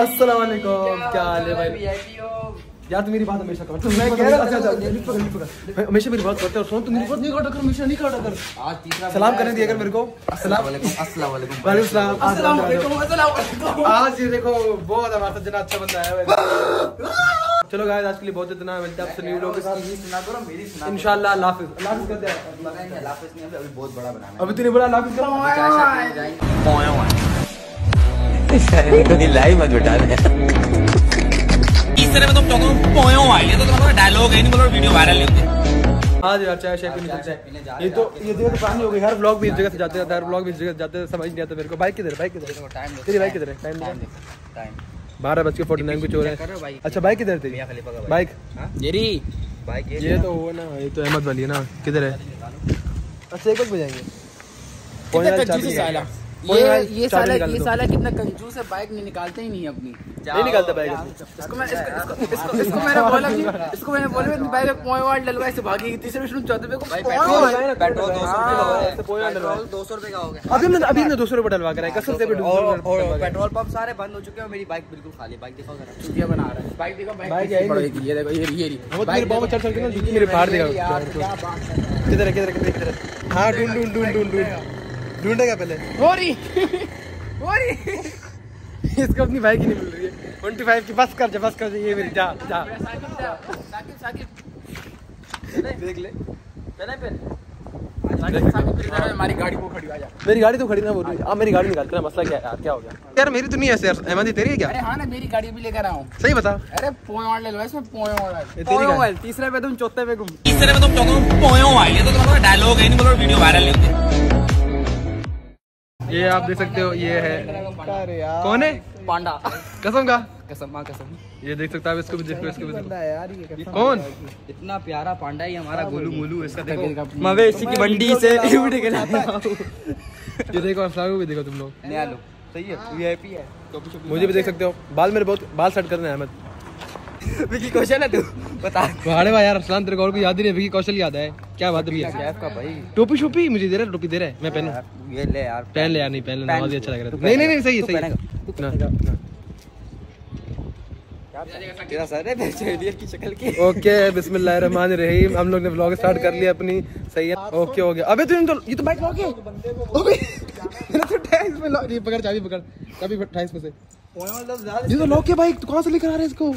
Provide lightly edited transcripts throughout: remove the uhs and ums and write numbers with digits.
अस्सलाम वालेकुम, क्या हाल है भाई? यार तू मेरी बात हमेशा कर, मैं कह रहा था हमेशा मेरी बात करते हो। सुन, तू मेरी बात नहीं काटा कर, हमेशा नहीं काटा कर। आज तीसरा सलाम करने दिया कर मेरे को। अस्सलाम वालेकुम, अस्सलाम वालेकुम, वालेकुम सलाम, अस्सलाम वालेकुम, अस्सलाम वालेकुम। आज ये देखो बहुत हमारा जना अच्छा बंदा है। चलो गाइस, आज के लिए बहुत इतना, मिलते हैं आपसे न्यू वीडियो के साथ इंशाल्लाह। अल्लाह हाफिज़। अल्लाह हाफिज़ करते हैं। अल्लाह हाफिज़ नहीं, अभी बहुत बड़ा बनाना है। अभी तूने बोला अल्लाह हाफिज़ करो। लाइव मत उठा ले। तीसरे में तुम पोयो आई है तो तुम्हारा डायलॉग है नहीं, बोलो वीडियो वायरल नहीं होती। हाँ जी, चाय शाय पीने चलते हैं। ये तो पुरानी हो गई। हर व्लॉग भी इस जगह से जाते हैं, हर व्लॉग भी इस जगह से जाते हैं। समझ नहीं आता मेरे को। बाइक किधर है? बाइक किधर है? तेरी बाइक किधर है? टाइम 12:49 कुछ हो रहा है। अच्छा, बाइक किधर है तेरी? बाइक येरी बाइक ये तो वो ना, ये तो अहमद वाली है ना। किधर है? अच्छा, एक वक्त बजाएंगे। ये साला कितना कंजूस है, बाइक नहीं निकालते ही नहीं अपनी। नहीं निकालता बाइक। इसको मैंने बोला बाइक में पॉइंट वार्ड डलवा से भागी। तीसरे में चौथे पे पेट्रोल 200 रुपए का हो गया। अभी हमने 200 रुपए डलवा कर कसम से। पेट्रोल पंप सारे बंद हो चुके हैं, मेरी बाइक बिल्कुल खाली। बाइक देखो जरा, चुटिया बना रहा है। बाइक देखो, बाइक ये देखो, ये बाइक बहुत चढ़ चढ़ के ना मेरे बाहर देखा। किधर है? हाँ, ढूंढेगा पहले। इसको अपनी बाइक ही नहीं मिल रही है। 25 की बस कर ये मेरी जा देख ले। हमारी गाड़ी को खड़ी आ जा। मेरी गाड़ी तो खड़ी ना बोल रही। अब मेरी गाड़ी निकालते ना, मसला क्या है यार? क्या हो गया यार? मेरी तो नहीं है यार। अहमदी तेरी है क्या? अरे हाँ ना, मेरी गाड़ी भी लेकर आऊँ। सही बता। अरे पॉइंट वार्ड डलवा इसमें, पॉइंट तेरी गाड़ी। तीसरे पे तुम, चौथे पे तुम। तीसरे में तुम पोयो आई है तो तुम्हारा डायलॉग है नहीं, बोलो वीडियो वायरल नहीं होती। ये आप देख सकते हो, ये है कौन है? पांडा। कसम का कसम कसम। ये देख सकता है। इसको भी देखो, इसको भी देखो। यार ये कौन? इतना प्यारा पांडा ही हमारा गोलू मोलू। इसका देखो, मवेशी की मंडी से ये देखो, अफसार भी देखो तुम लोग। नया लो, सही है, वीआईपी है। मुझे भी देख सकते हो। बाल मेरे बहुत बाल सेट करने हैं। अहमद विकी कौशल है तू, बता। अरे भाई यार, अफसान तेरे को और कोई याद ही नहीं। विकी कौशल याद है? क्या बात है? कैफ का भाई टोपी शोपी मुझे दे रहा है। टोपी दे रहा है, मैं पहनूं? ये ले यार, पहन ले यार। नहीं पहन लेना, बहुत अच्छा लग रहा है। नहीं सही है। तेरा सर है चेडियर की शक्ल की। ओके, बिस्मिल्लाहिर्रहमानिर्रहीम। हम लोग ने व्लॉग स्टार्ट कर लिया अपनी। सही है, ओके हो गया। अबे तूने तो ये तो बाइक लॉक है। मेरा तो टैक्स में लॉक। ये पकड़, चाबी पकड़, चाबी टैक्स में से। ये तो लॉक है बाइक। तू कहां से लेकर आ रहा है इसको?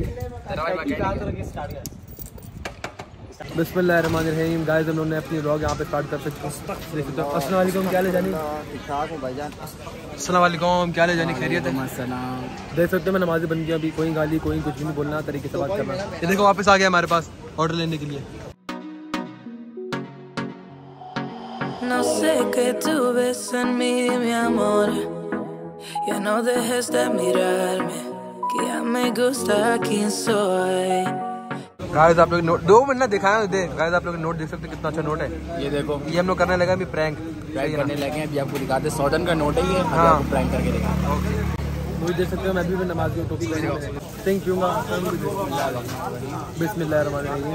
बिस्मिल्लाहिर्रहमानिर्रहीम। गाइस, हम लोगों ने अपनी व्लॉग यहाँ पे स्टार्ट कर सकते हैं। देख सकते हो। अस्सलाम वालेकुम, क्या ले जानी? ठीक-ठाक हूं भाईजान। अस्सलाम वालेकुम, क्या ले जानी? खैरियत है? देख सकते हो, मैं नमाज़ी बन गया। अभी कोई गाली, कोई कुछ भी नहीं बोलना, तरीके से बात करना। ये देखो, वापस आ गया हमारे पास ऑर्डर लेने के लिए। No sé que tú ves en mí, mi amor. Ya no dejes de mirarme, que ya me gusta quién soy. Guys, आप लोग नोट 2 मिनट दिखाया दे। गाइस, आप लोग नोट देख सकते हैं, कितना अच्छा नोट है। ये देखो, ये हम लोग करने लगे अभी प्रैंक करने लगे हैं। अभी आपको दिखाते, 100 का नोट है ये। हाँ, प्रैंक करके दिखाते। मुझे देख सकते हो, मैं भी नमाज की टोपी सिंह पीऊंगा। बिस्मिल्लाहिर्रहमानिर्रहीम।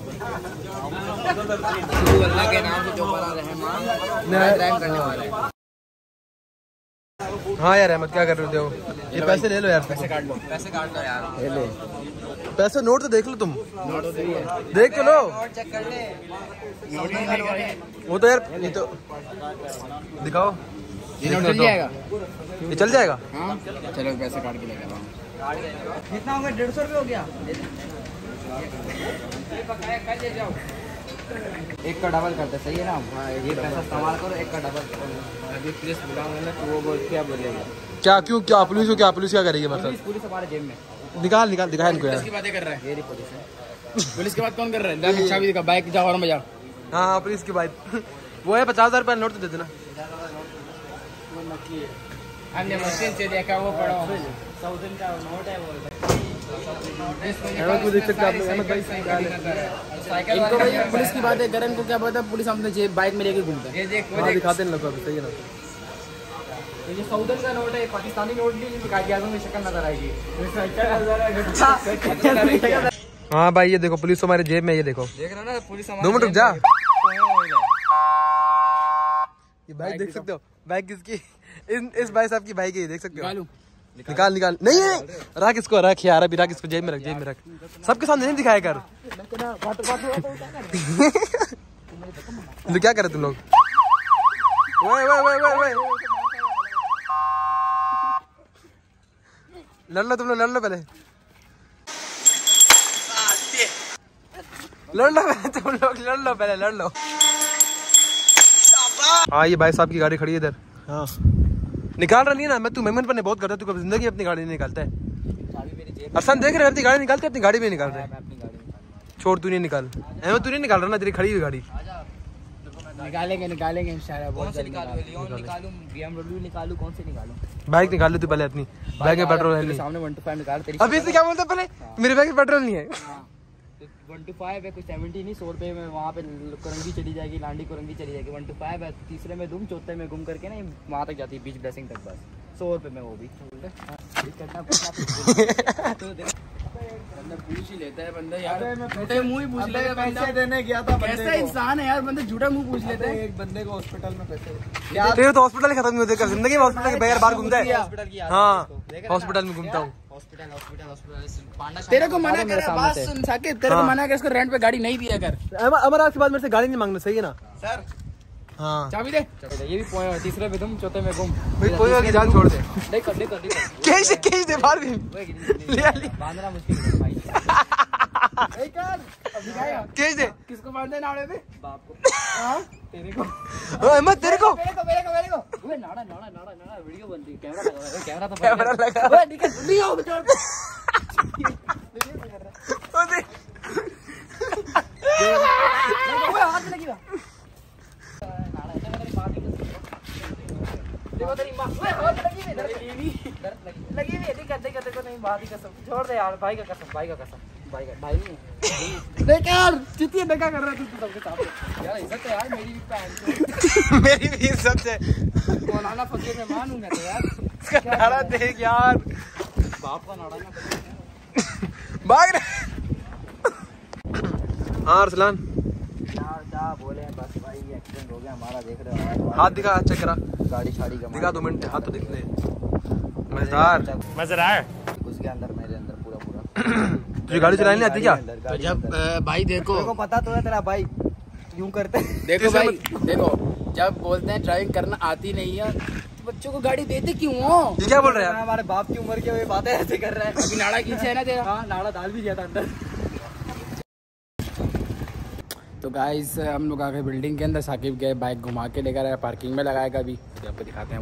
अल्लाह के नाम से जो बड़ा रहमान करने वाला है। हाँ यार अहमद, क्या कर रहे हो? ये पैसे ले लो यार। पैसे काट लो, पैसे काट लो यार। ले ले पैसे। नोट तो देख लो तुम। नोट देख लो, चेक कर ले। वो तो यार, ये तो दिखाओ। ये नोट चल जाएगा? ये चल जाएगा। हाँ चलो, पैसे काट के लेकर आओ। कितना हो गया? 150 रुपये हो गया। एक का डबल करते, सही है ना? ये पैसा इस्तेमाल करो, एक का डबल। अभी पुलिस बुलाऊंगा ना तो वो क्या बोलेगा? क्या? क्यों? क्या पुलिस को? क्या पुलिस क्या करेगी? मतलब पुलिस हमारे जेब में। निकाल दिखा इनको यार। पुलिस की बातें कर रहा है। ये पुलिस है। पुलिस की बात कौन कर रहा है? ले चाबी दिखा, बाइक जाओ और बजा। हाँ, पुलिस की बात। वो है 50,000 रुपये नोट तो दे देना। हमने मशीन से देखा, वो पड़ा 100 का नोट है वो। देख सकते हैं अहमद भाई। इनको भाई पुलिस की बातें करें, इनको क्या पता पुलिस अपने जेब बाइक में लेके घूमता है। ये देख, वो दिखाते हैं लोगों को। सही है ना? ये 100 का नोट है, पाकिस्तानी नोट भी। कागजातों में शक्ल नजर आएगी। हाँ भाई, ये देखो पुलिस हमारे जेब में। ये देखो, देख रहा ना पुलिस। 2 मिनट रुक जा। ये बाइक देख सकते हो? बाइक किसकी? इस भाई साहब की बाइक है, देख सकते हो। निकाल निकाल। नहीं रख इसको, रख यार अभी, रख इसको जेब में रख, जेब में रख। सबके सामने नहीं दिखाया कर। तो क्या करे तुम लोग? लड़ लो तुम लोग, लड़ लो पहले, लड़ लो पहले तुम लोग, लड़ लो पहले, लड़ लो। हाँ ये भाई साहब की गाड़ी खड़ी है इधर। हाँ निकाल रहा नहीं ना मैं, तू मेहमान पर बहुत करता है, तू कभी जिंदगी अपनी गाड़ी नहीं निकालता है। अरसान देख रहे अपनी गाड़ी निकालते, अपनी गाड़ी में निकाल रहे। छोड़ तू नहीं निकाल, अहमद तू नहीं निकाल रहा ना, तेरी खड़ी हुई गाड़ी। निकालेंगे निकालेंगे इंशाल्लाह। कौन से निकालूं? लियोन निकालूं, BMW निकालूं, कौन से निकालूं? बाइक निकाल ले तू पहले अपनी, बाइक में पेट्रोल है नहीं। सामने 125 निकाल तेरी। अभी से क्या बोलता पहले? मेरे बाइक में पेट्रोल नहीं है। 125 है, कुछ 70 नहीं, 100 रुपये में वहाँ पे कुरंगी चली जाएगी, लांडी कुरंगी चली जाएगी। 125 है, तीसरे में घूम, चौथे में घूम करके ना वहाँ तक जाती है, बीच ब्लेसिंग तक, बस 100 रुपये में वो भी। पूछ ही लेता है बंदा यार, झूठे मुँह ही पूछ लेगा। पैसे देने गया था, कैसा इंसान है यार बंदा, झूठा मुँह पूछ लेता है। एक बंदे को हॉस्पिटल में पैसे, तेरे तो हॉस्पिटल ही खत्म होते कर, जिंदगी में हॉस्पिटल के बगैर बाहर घूमता है। हाँ हॉस्पिटल में घूमता हूँ। तेरे को मना कर, बात सुन साकिब, तेरे को मना कर इसको रेंट पे गाड़ी नहीं दिया कर। अमर आज के बाद मेरे से गाड़ी नहीं मांगना, सही है ना सर? हाँ चाबी दे। ये भी पोए, तीसरे पे तुम, चौथे में घूम। भाई कोई की जान छोड़ दे। देखो देखो देखो, कैसे दे बाहर भी बांधना मुश्किल है भाई। कैसे दे? किसको बांधे नाड़े पे? बाप को। हां तेरे को। अहमद तेरे को। मेरे को ओए नाड़ा नाड़ा नाड़ा नाड़ा वीडियो बनती है, कैमरा लगा है, कैमरा तो कैमरा लगा। ओए निकल लियो बेटा। ओए हाथ लगी ना। देखो तेरी मां, ओए हाथ लगी है, दर्द लगी है, दिक्कत देखो नहीं, बात ही कसम छोड़ दे यार, भाई का कसम, भाई का कसम, भाई का भाई नहीं। देख यार चित्ती देखा कर रहा है तू सबके सामने यार, इज्जत है यार मेरी भी, पैन मेरी भी इज्जत है। मौलाना फकीर में मानूंगा तो यार। इसका नाड़ा देख यार, बाप का नाड़ा ना भाग रहे। हाँ अरसलान क्या बोले बस भाई, एक्सीडेंट हो गया हमारा, देख रहे हो। हाथ दिखा, चेक करा गाड़ी छाड़ी का दिखा, 2 मिनट हाथ तो दिख ले। मजेदार मजा आया। घुस गया अंदर, मेरे अंदर पूरा पूरा। तुझे गाड़ी चलानी नहीं आती क्या? तो जब भाई देखो पता तो है तेरा भाई यूं करते। देखो भाई देखो, जब बोलते हैं ड्राइविंग करना आती नहीं है तो बच्चों को गाड़ी देते क्यों हो? ये क्या बोल रहे हैं? हमारे बाप की उम्र के हुए बातें ऐसे कर रहा है। अभी नाड़ा खींचे है ना तेरा। हाँ नाड़ा डाल भी दिया था अंदर। तो गाइस हम लोग आ गए बिल्डिंग के अंदर, साकिब गए बाइक घुमा के लेकर आया, पार्किंग में लगाएगा अभी, आपको दिखाते हैं।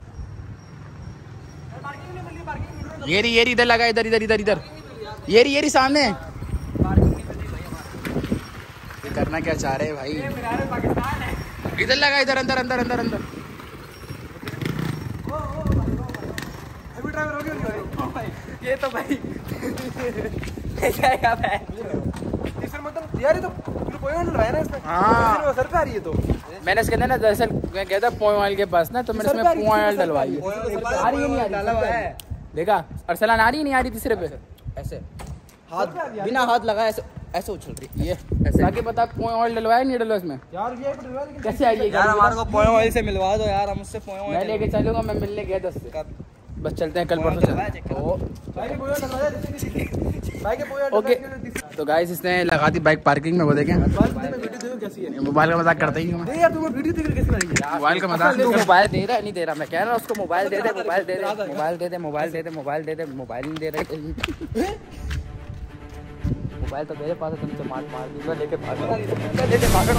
ये रही इधर लगा, इधर इधर इधर इधर, ये रही सामने। ये करना क्या चाह रहे हैं भाई? इधर लगा, इधर अंदर अंदर अंदर अंदर। ये तो भाई यार ये तो पॉइंट लगाया ना इसमें। हाँ सर पे आ रही है तो मैंने इसके अंदर ना, दरअसल मैं गया था पॉइंट ऑयल के पास ना, तो मैंने इसमें पॉइंट ऑयल डलवाई। आ रही है नहीं आ रही? देखा अरसलान, आ रही नहीं आ रही तीसरे पे? ऐसे हाथ बिना हाथ लगाए ऐसे ऐसे उछल रही ये ऐसे आके बता, पॉइंट ऑयल डलवाया नहीं डलवा इसमें? यार ये कैसे आई है यार? हमारे को पॉइंट ऑयल से मिलवा दो यार, हम उससे पॉइंट मैं लेके चलूंगा, मैं मिलने गया 10 से। बस चलते हैं, कल परसों चलते हैं। ओके तो गाइस इसने लगा दी बाइक पार्किंग में, वो देखें। मोबाइल का मजाक करता ही हूँ मैं। यार तुम वीडियो देख कैसे बनाएंगे? मोबाइल का मजाक। मोबाइल दे रहा है नहीं दे रहा, मैं कह रहा हूँ उसको मोबाइल दे दे, मोबाइल दे दे, मोबाइल दे दे, मोबाइल दे दे, मोबाइल दे दे, मोबाइल नहीं दे रहे। मोबाइल तो मेरे पास है, तुमसे मार दूंगा, लेके भागो, लेके भागो।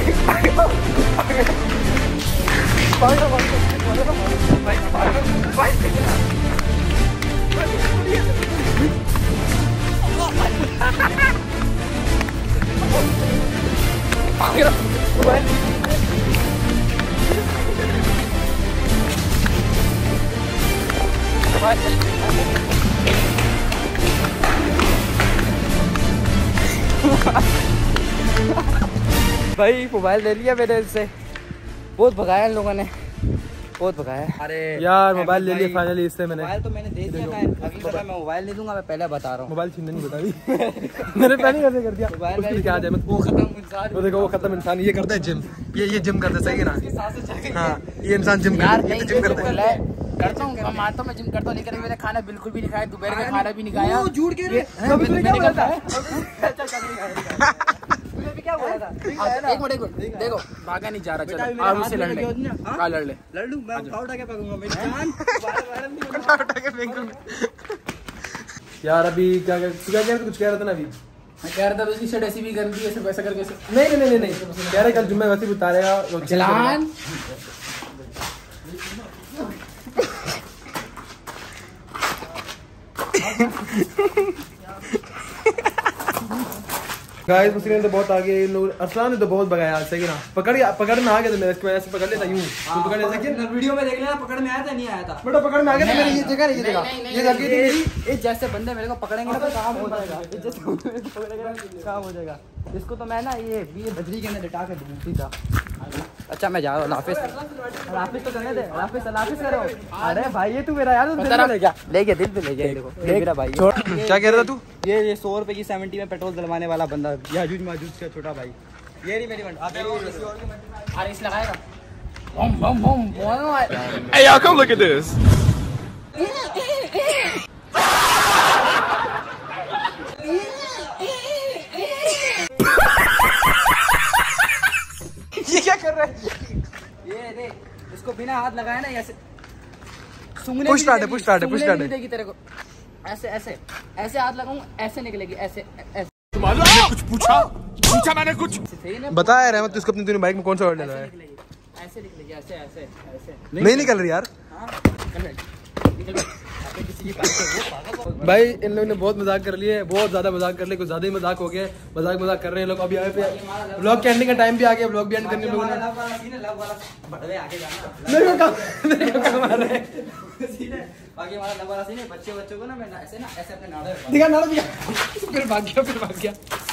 भाई मोबाइल ले लिया मैंने इससे, बहुत भगाया इन लोगों ने, बहुत भगाया। अरे यार मोबाइल ले लिया फाइनली इससे मैंने। मोबाइल तो मैंने दे दिया था, अगली बार मैं मोबाइल नहीं दूंगा, मैं पहले बता रहा हूँ। मोबाइल छीनने नहीं बताई मैंने पहले कैसे कर दिया? उसकी क्या जाए, वो खत्म इंसान, वो देखो वो खत्म इंसान, ये करता है जिम, ये जिम करता है, सही है ना? हाँ ये इंसान जिम करता है, जिम करता है। करता हूँ, मैं मानता हूँ मैं जिम करता हूँ, लेकिन मैंने खाना बिल्कुल भी नहीं खाया, दोपहर में खाना भी नहीं खाया। झूठ के क्या बोला था? एक मिनट देखो, भागा नहीं जा रहा, चलो आप उससे लड़ ले। हाँ लड़ ले, लड़ लूं मैं, उठा के पकड़ूंगा मेरी जान। उठा के फेंकूंगा यार। अभी क्या कुछ कह रहा था ना अभी? मैं कह रहा था उसकी शर्ट ऐसी भी कर दी, ऐसे वैसा करके। नहीं कह रहे कल जुम्मे वैसे भी उतारेगा चलान। गाइस मुस्लिम तो बहुत आगे, लोग अरसलान ने तो बहुत भगाया, सही ना पकड़ में आ गया था मेरे, इसकी वजह से पकड़ लेता यूं। तू पकड़ ऐसे कि वीडियो में देख लेना, पकड़ में आया था नहीं आया था? बेटा पकड़ में आ गया था मेरी, ये जगह नहीं, ये लगी थी मेरी। ये जैसे बंदे मेरे को पकड़ेंगे ना तो काम हो जाएगा, जैसे पकड़ेगा काम हो जाएगा। इसको तो मैं ना ये बजरी के अंदर लिटा के दूँ सीधा। अच्छा मैं जा रहा हूँ, हाफिज तो करने दे, हाफिज करो। अरे भाई ये तू मेरा यार दिल पे ले गया, दिल पे ले गया, देखो मेरा भाई। क्या कह रहा था तू? ये 100 रुपए की 70 में पेट्रोल डलवाने वाला बंदा, याजूज माजूज का छोटा भाई। ये नहीं मेरी मंडी, आप अरे इस लगाएगा। बम Hey y'all come look at this. ये क्या कर रहा है? ये देख, इसको बिना हाथ लगाए ना ऐसे सूंघने पुश स्टार्ट है। देगी तेरे को, ऐसे हाथ लगाऊंगा, ऐसे निकलेगी, ऐसे कुछ पूछा मैंने कुछ बताया रहमत, इसको अपनी बाइक में कौन सा वर्ड लेना है? ऐसे निकलेगी, ऐसे नहीं निकल रही यार। भाई इन लोगों ने बहुत मजाक कर लिए, बहुत ज्यादा मजाक कर लिए, कुछ ज्यादा ही मजाक हो गया। मजाक कर रहे हैं लोग। अभी आए पे व्लॉग के एंडिंग का टाइम भी आ गया, व्लॉग भी एंड करने लोगों ने। बच्चों को ना मैं ऐसे अपने नाड़ा फिर भाग गया।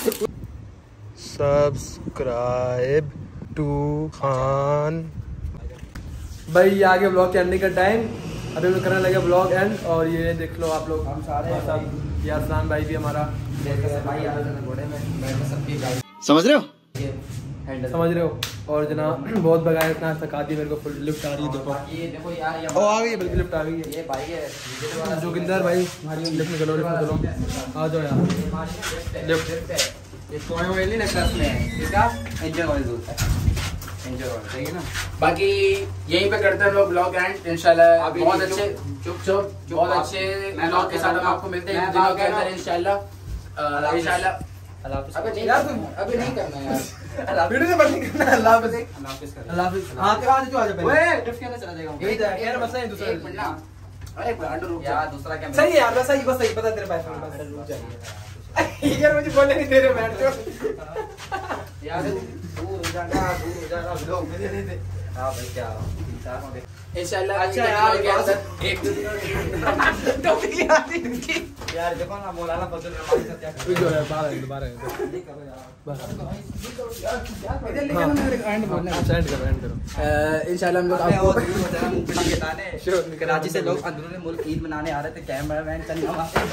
सब्सक्राइब टू खान भाई। आगे व्लॉग के एंडिंग का टाइम, अभी मैं करने लगे व्लॉग एंड। और ये देख लो आप लोग, हम सारे सब, यार अरसलान भाई भी हमारा भाई घोड़े में समझ रहे हो। और जना बहुत भगाया, इतना थका दी मेरे को। फुल लिफ्ट आ रही है, देखो ये देखो यार, ये आ गई, बल्कि लिफ्ट आ गई है। ये भाई है जोगिंदर भाई, लिफ्ट में चलो आ जाओ यार। लिफ्ट ये सोने ऑयल नहीं लगता इसमें, इसका इंजन ऑयल होता है, इंजन ऑयल, सही है ना। बाकी यहीं पे करते हैं लोग व्लॉग एंड इंशाल्लाह। बहुत अच्छे बहुत अच्छे व्लॉग के साथ हम आपको मिलते हैं दिनों के अंदर इंशाल्लाह। अभी नहीं करना है यार, वीडियो से बंद करना है। अल्लाह हाफिज़। अल्लाह हाफिज़। हां के बाद जो आ जा पहले, ओए लिफ्ट के अंदर चला जाएगा। यही तो यार, मसला है दूसरा। एक मिनट ना, अरे अंडर रुक यार, दूसरा कैमरा सही है यार, बस सही पता तेरे पास रुक जाइए यार, मुझे बोलने नहीं दे रहे बैठ जाओ यार। दूर हो जाना व्लॉग में नहीं दे। हां भाई क्या इंशाल्लाह। अच्छा यार, एक टोपी आती इनकी यार देखो ना, मौलाना फजल रहमान का क्या कर जो है बाहर है नहीं करो यार बस। इधर लेके ना मेरे एंड बोलना है। एंड करो। इंशाल्लाह हम लोग आपको आपको दूर हो जाना, मुंगफली के दाने। कराची से लोग अंदरूनी मुल्क ईद मनाने आ रहे थे, कैमरामैन चलना वहां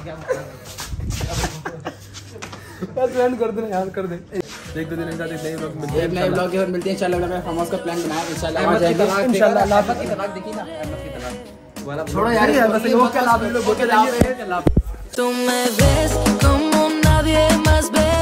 बस एंड कर दे यार, कर दे। एक दो दिन के साथ एक नए व्लॉग मिलते हैं, एक नए व्लॉग के साथ मिलते हैं इंशाल्लाह। मैं फार्म का प्लान बनाया इंशाल्लाह। इंशाल्लाह। अहमद की तलाक देखी ना, अहमद की तलाक छोड़ो यार, बस वो क्या लाभ है, Tú me ves como nadie más ve.